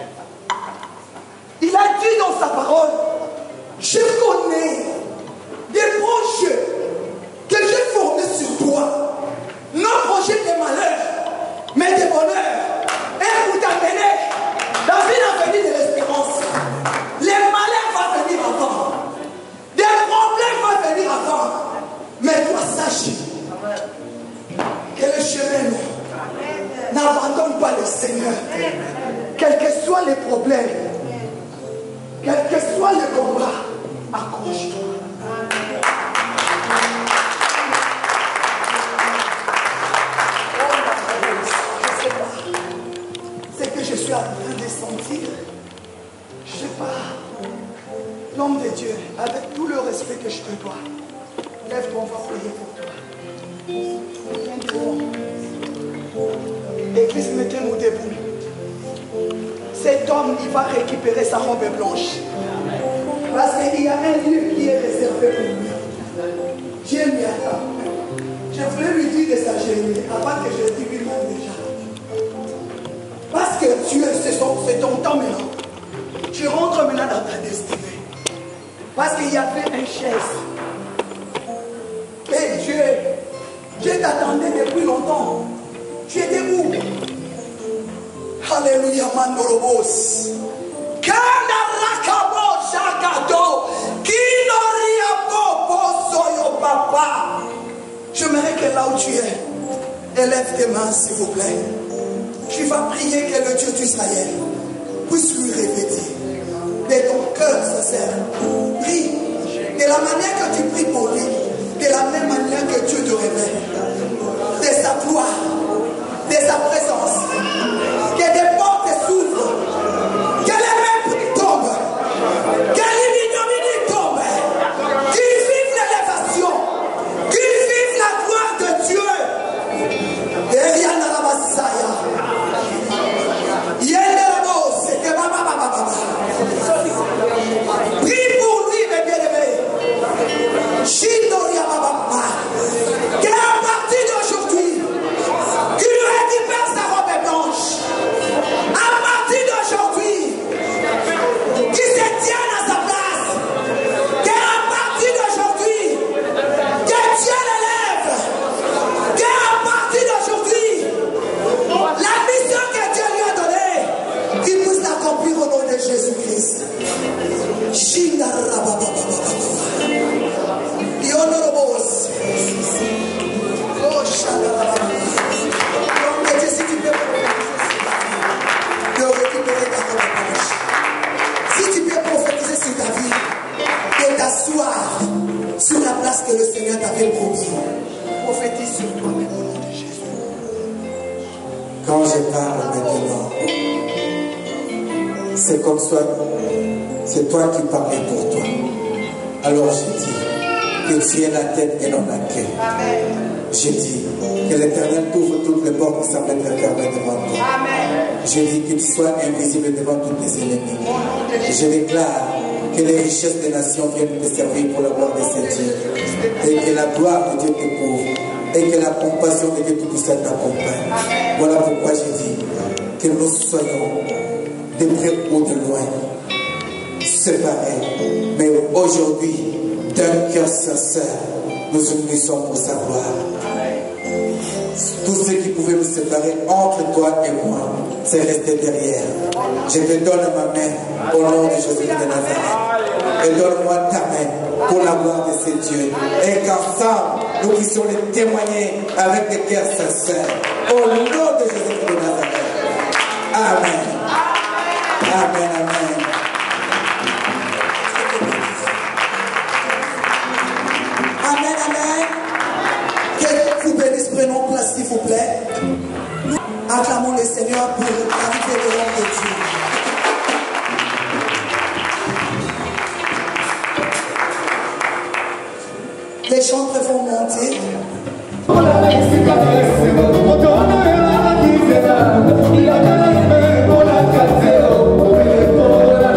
Il a dit dans sa parole, je connais des projets que j'ai formés sur toi. Non projets de malheur, mais de bonheur. Et pour t'amener dans une avenue de l'espérance. Les malheurs vont venir avant. Des problèmes vont venir avant. Mais toi, sache que le chemin n'abandonne pas le Seigneur. Quels que soient les problèmes, quel que soit le combat, accroche-toi. Je sais pas. C'est que je suis en train de sentir. Je sais pas. L'homme de Dieu, avec tout le respect que je te dois, lève-toi, on va prier pour toi. Église, mettez-nous debout. Cet homme, il va récupérer sa robe blanche. Parce qu'il y a un lieu qui est réservé pour lui. Dieu m'y attend. Je voulais lui dire de s'agenouiller avant que je dise lui-même déjà. Parce que Dieu, c'est ton temps maintenant. Tu rentres maintenant dans ta destinée. Parce qu'il y avait une chaise. Et Dieu t'attendait depuis longtemps. Tu étais où? Alléluia, Mandorobos. Kana rakabo shakado. Kinoria bobo soyo papa. J'aimerais que là où tu es, élève tes mains s'il vous plaît. Tu vas prier que le Dieu d'Israël puisse lui révéler de ton cœur sincère. Prie de la manière que tu pries pour lui, de la même manière que Dieu te révèle de sa gloire, de sa présence. Que des portes s'ouvrent, que les mépris tombent, que l'ignominie tombe, qu'il vive l'élévation, qu'il vive la gloire de Dieu. Derrière la Messiah. Prie pour lui, mes bien-aimés. Shindoria Baba. Qu'à partir d'aujourd'hui, qu'il récupère sa robe blanche. À partir d'aujourd'hui, qu'il se tienne à sa place. Qu'à partir d'aujourd'hui, que Dieu l'élève. Qu'à partir d'aujourd'hui, la mission que Dieu lui a donnée, qu'il puisse l'accomplir au nom de Jésus-Christ. Si tu peux prophétiser sur ta vie et t'asseoir sur la place que le Seigneur t'avait promis, prophétise sur toi-même au nom de Jésus. Quand je parle maintenant, c'est comme soit c'est toi qui parlais pour toi. Alors je dis que tu es la tête et non la queue. Je dis que l'Éternel t'ouvre toutes les portes qui semblent être fermées devant toi. Je dis que tu sois invisible devant tous tes ennemis. Je déclare que les richesses des nations viennent te servir pour la gloire de ces dieux. Et que la gloire de Dieu te couvre. Et que la compassion de Dieu Tout-Puissant t'accompagne. Voilà pourquoi je dis que nous soyons de près ou de loin, séparés, mais aujourd'hui, d'un cœur sincère, nous unissons pour sa gloire. Tout ce qui pouvait nous séparer entre toi et moi, c'est resté derrière. Je te donne ma main au nom de Jésus de Nazareth. Et donne-moi ta main pour la gloire de ces dieux. Et qu'ensemble, nous puissions les témoigner avec des cœurs sincères. Au nom de Jésus de Nazareth. Amen. Amen, amen. Amen, amen. Que vous bénisse, prenons place s'il vous plaît. Acclamons le Seigneur pour arriver le nom de Dieu. Les chantres vont monter. La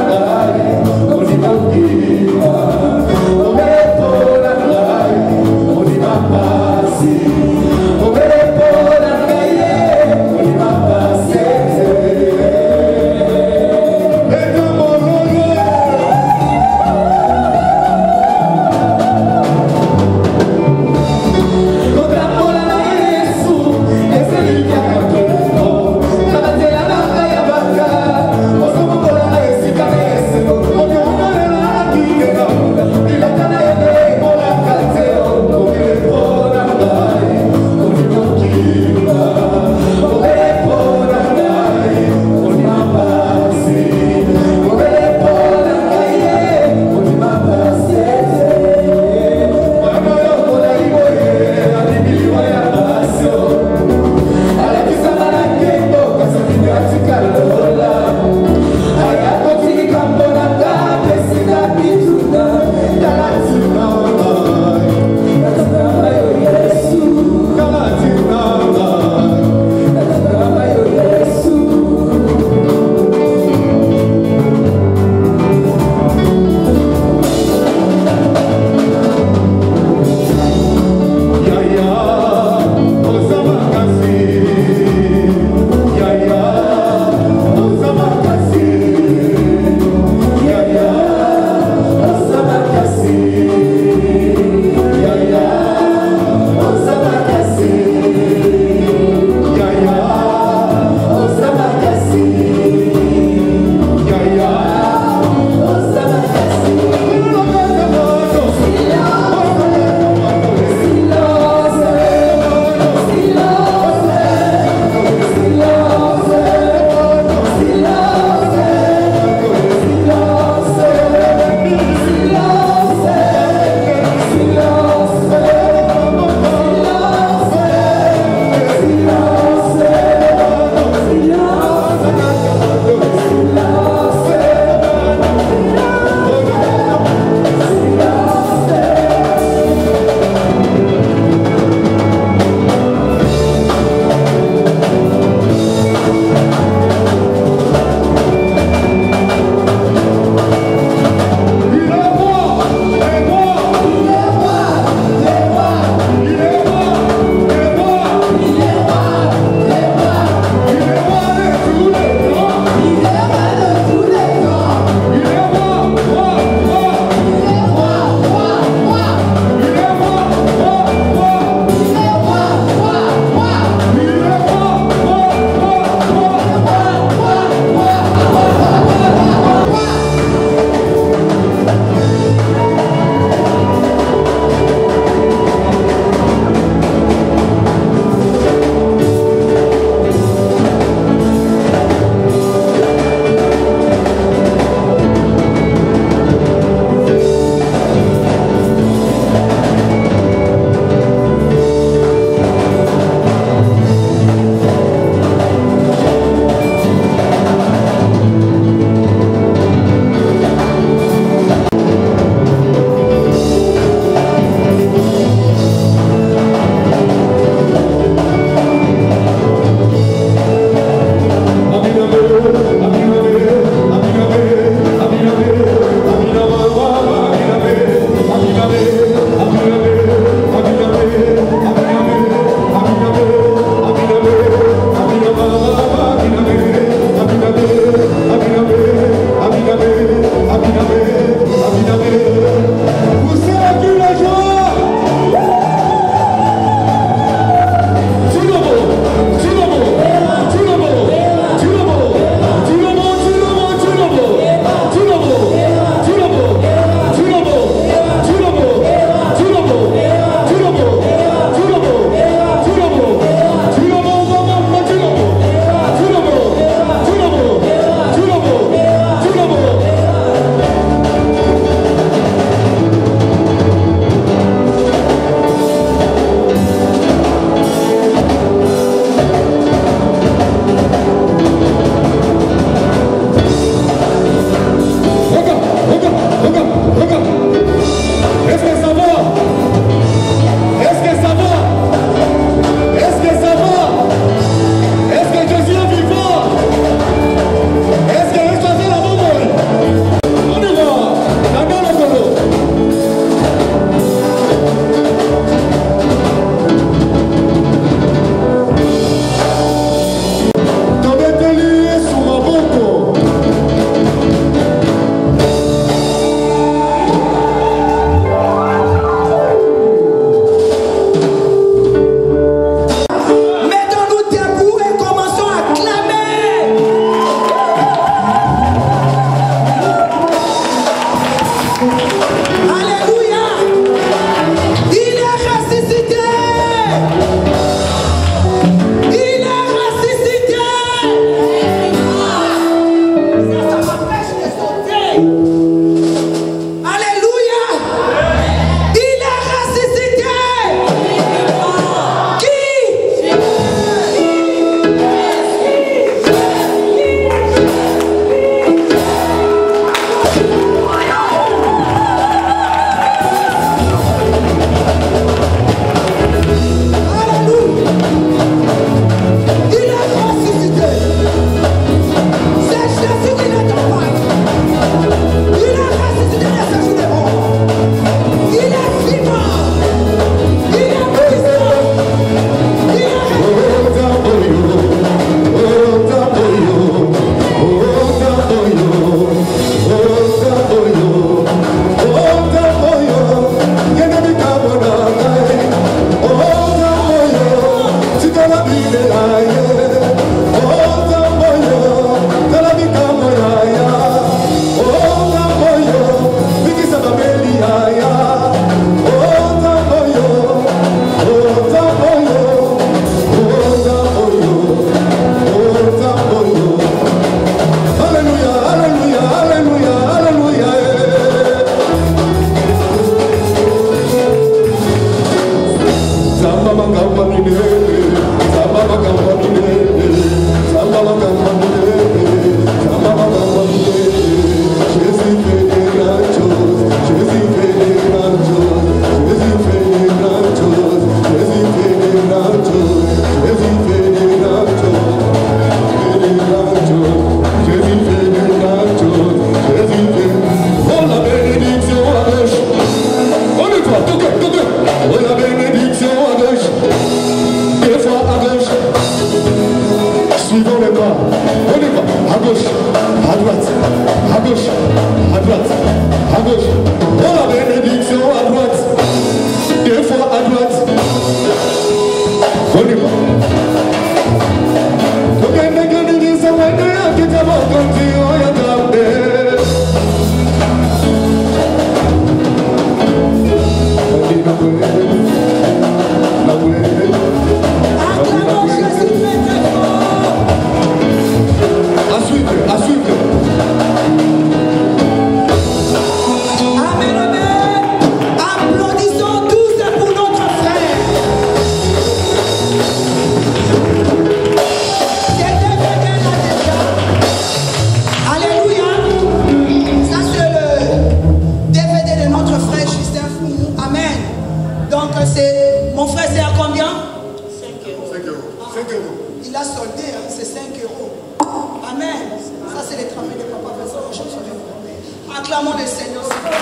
Acclamons le Seigneur.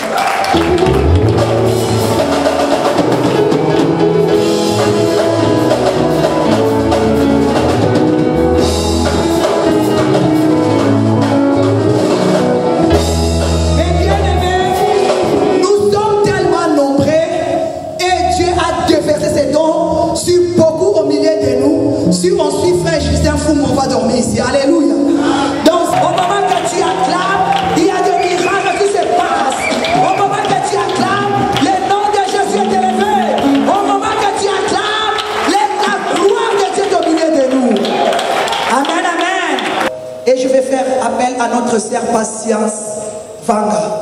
Si on suit frère Justin Foumou, on va dormir ici. Alléluia. Donc, au moment que tu acclames, il y a des miracles qui se passent. Au moment que tu acclames, le nom de Jésus est élevé. Au moment que tu acclames, la gloire de Dieu est au milieu de nous. Amen, amen. Et je vais faire appel à notre sœur Patience Vanga.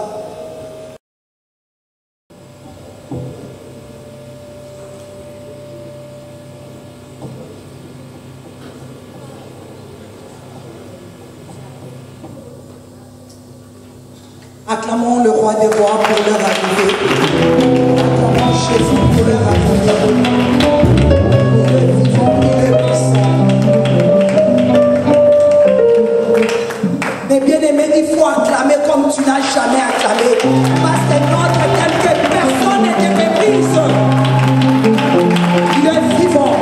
Acclamons le roi des rois pour leur arrivée. Acclamons Jésus pour leur arrivée. Il est vivant, il est puissant. Mais bien aimé, il faut acclamer comme tu n'as jamais acclamé. Parce que notre tel que personne n'est méprise. Il est vivant.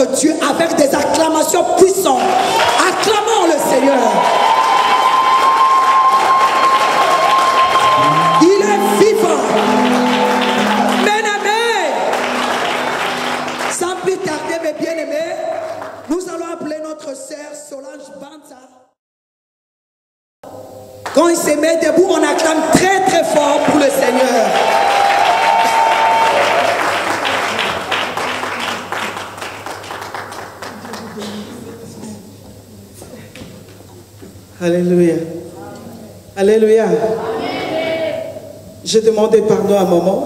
notre Dieu avec des acclamations puissantes. Acclamons le Seigneur. Il est vivant. Bien-aimé. Sans plus tarder, mes bien-aimés, nous allons appeler notre sœur Solange Banza. Quand il se met debout, on acclame très très fort pour le Seigneur. Alléluia. Alléluia. J'ai demandé pardon à maman.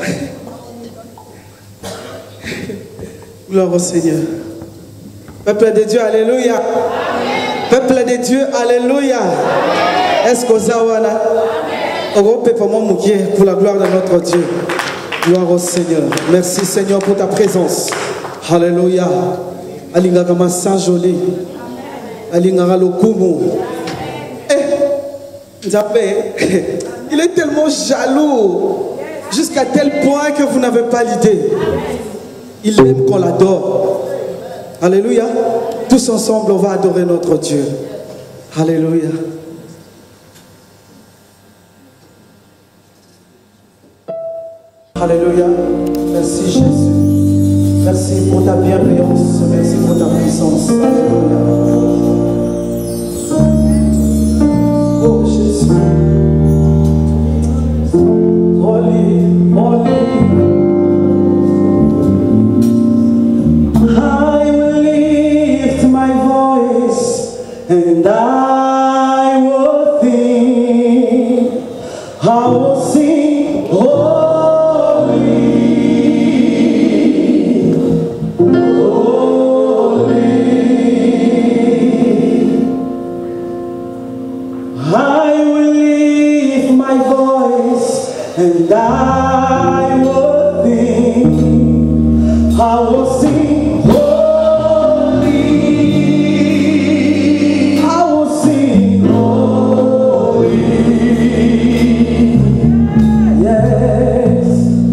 Gloire au Seigneur. Peuple de Dieu, alléluia. Peuple de Dieu, alléluia. Est-ce que Zawana? Pour la gloire de notre Dieu. Gloire au Seigneur. Merci Seigneur pour ta présence. Alléluia. Alingakama Saint Joli. Alingara Lokumu. Il est tellement jaloux jusqu'à tel point que vous n'avez pas l'idée. Il aime qu'on l'adore. Alléluia. Tous ensemble, on va adorer notre Dieu. Alléluia. Alléluia. Merci Jésus. Merci pour ta bienveillance. Merci pour ta puissance. Alléluia. Oh Jésus. Holy, holy. I will lift my voice and I will sing. I will sing. Holy, holy. I will lift my voice and I will sing. I will sing. Holy, I will sing. Holy, yes,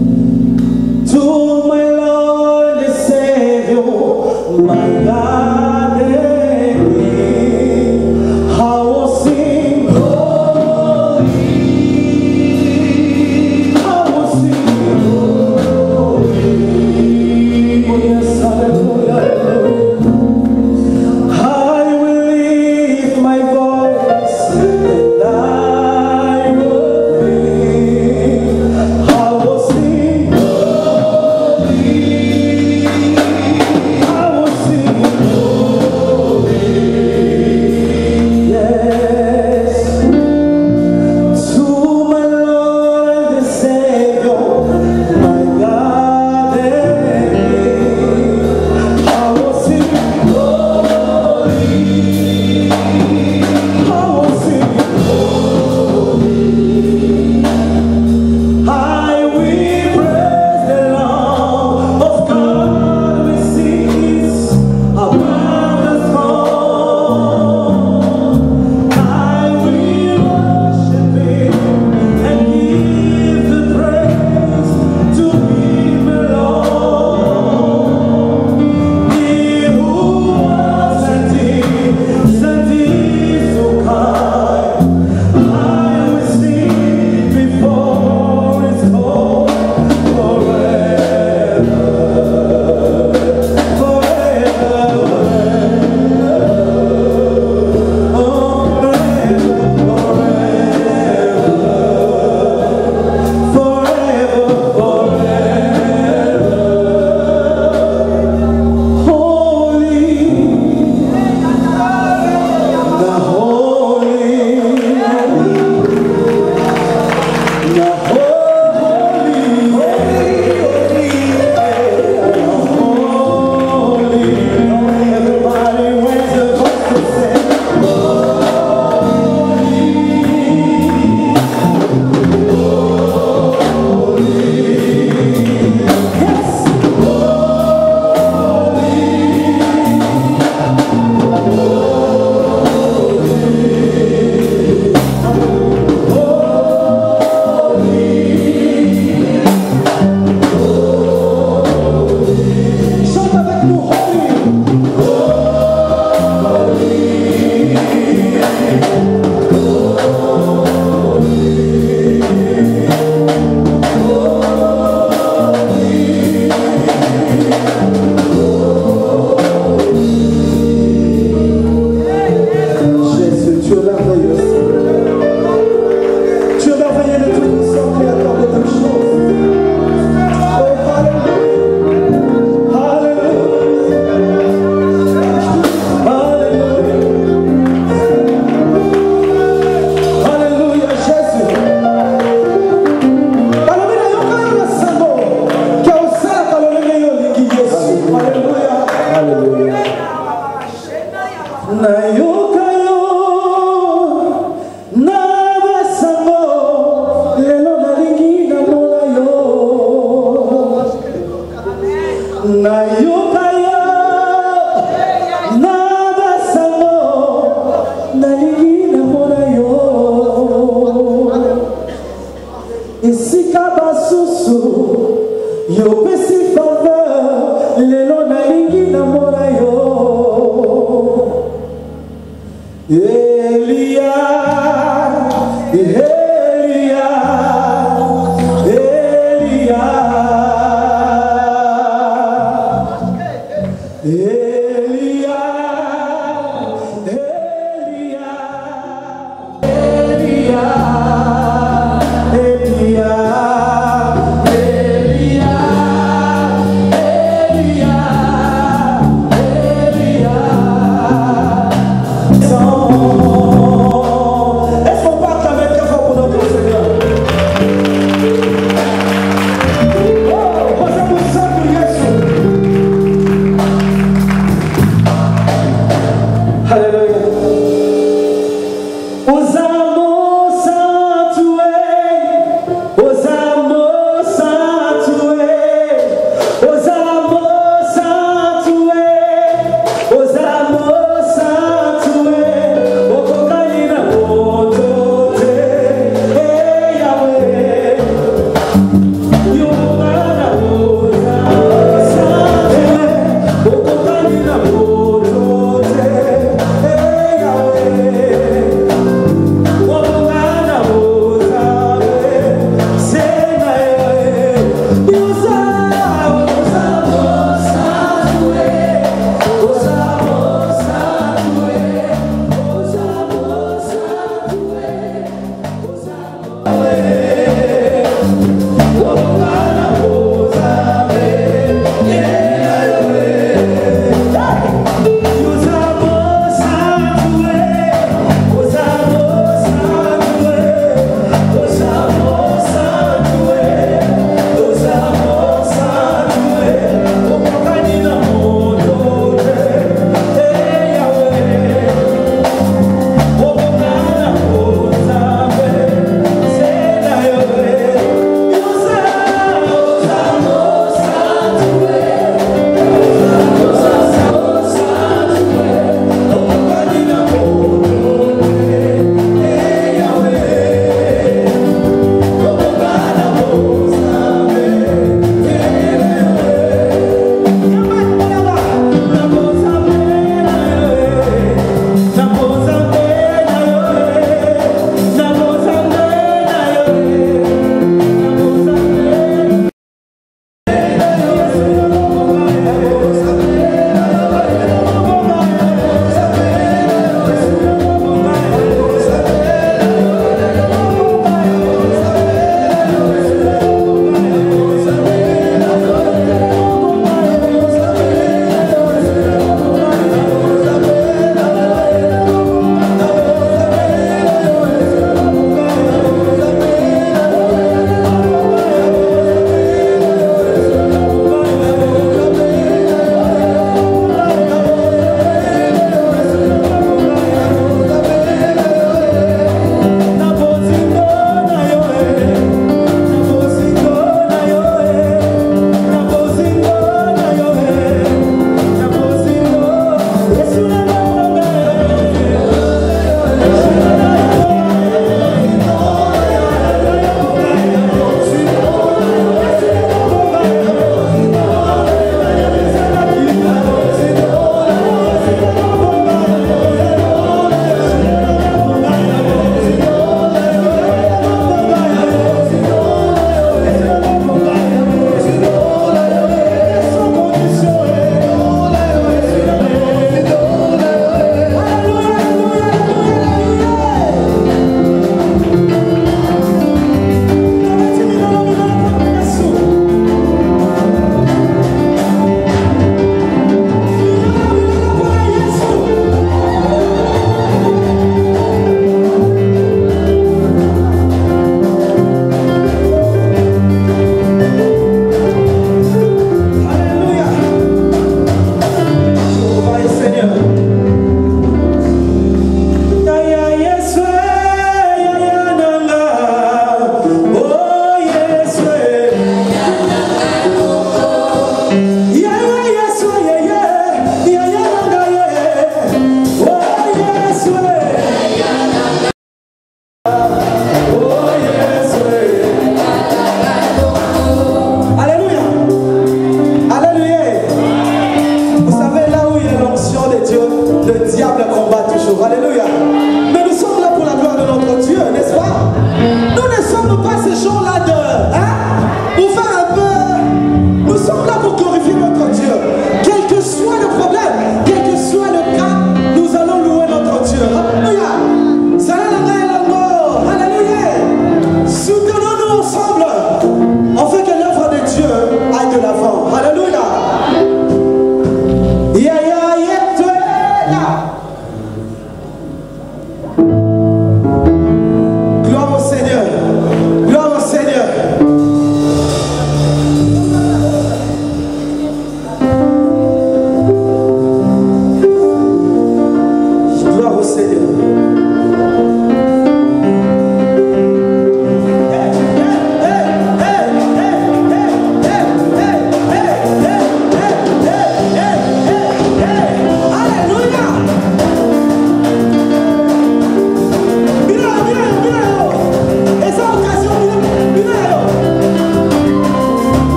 to my Lord and Savior, my God and King. I will sing. Holy, I will sing. Holy, oh yes. Oh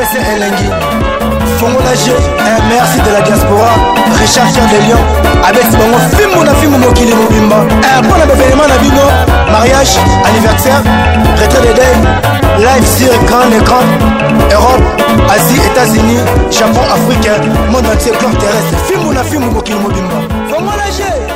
Pese Elengi, Fongola G, merci de la diaspora, Richard Pierre de Lyon, avec Bongo Fimbo na Fimbo Mokili Mobimba. Bon événement na Bino, mariage, anniversaire, retrait de deuil, live sur grand écran, Europe, Asie, États-Unis, Japon, Afrique, monde entier, gloire terrestre. Fimbo na Fimbo Mokili Mobimba. Fongola G.